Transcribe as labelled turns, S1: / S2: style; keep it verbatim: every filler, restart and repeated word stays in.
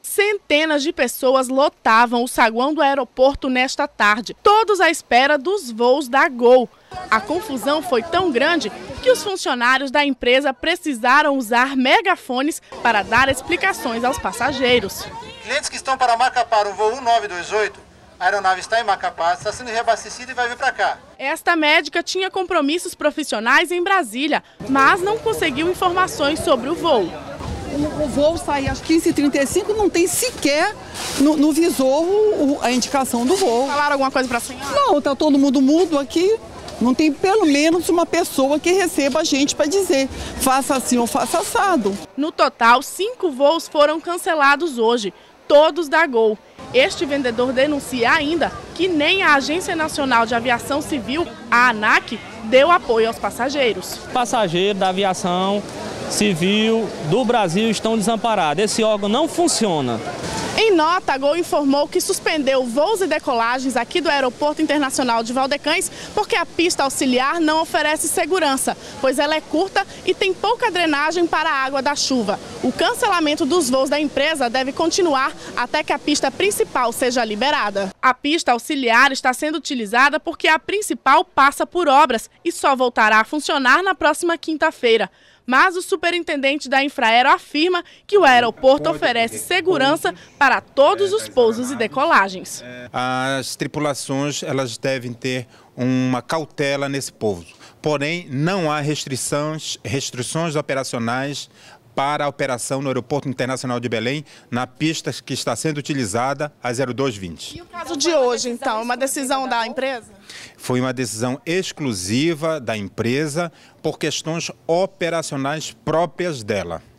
S1: Centenas de pessoas lotavam o saguão do aeroporto nesta tarde, todos à espera dos voos da Gol. A confusão foi tão grande que os funcionários da empresa precisaram usar megafones para dar explicações aos passageiros.
S2: Clientes que estão para Macapá, o voo um nove dois oito, a aeronave está em Macapá, está sendo reabastecida e vai vir para cá.
S1: Esta médica tinha compromissos profissionais em Brasília, mas não conseguiu informações sobre o voo.
S3: O, o voo sai às quinze e trinta e cinco, não tem sequer no, no visor o, a indicação do voo.
S1: Falaram alguma coisa para a senhora?
S3: Não, está todo mundo mudo aqui. Não tem pelo menos uma pessoa que receba a gente para dizer faça assim ou faça assado.
S1: No total, cinco voos foram cancelados hoje, todos da Gol. Este vendedor denuncia ainda que nem a Agência Nacional de Aviação Civil, a ANAC, deu apoio aos passageiros.
S4: Passageiros da aviação civil do Brasil estão desamparados. Esse órgão não funciona.
S1: Em nota, a Gol informou que suspendeu voos e decolagens aqui do Aeroporto Internacional de Valdecães porque a pista auxiliar não oferece segurança, pois ela é curta e tem pouca drenagem para a água da chuva. O cancelamento dos voos da empresa deve continuar até que a pista principal seja liberada. A pista auxiliar está sendo utilizada porque a principal passa por obras e só voltará a funcionar na próxima quinta-feira. Mas o superintendente da Infraero afirma que o aeroporto oferece segurança para todos os pousos e decolagens.
S5: As tripulações elas devem ter uma cautela nesse pouso, porém não há restrições, restrições operacionais para a operação no Aeroporto Internacional de Belém, na pista que está sendo utilizada, a zero dois vinte.
S1: E o caso de hoje, então, uma decisão da empresa?
S5: Foi uma decisão exclusiva da empresa por questões operacionais próprias dela.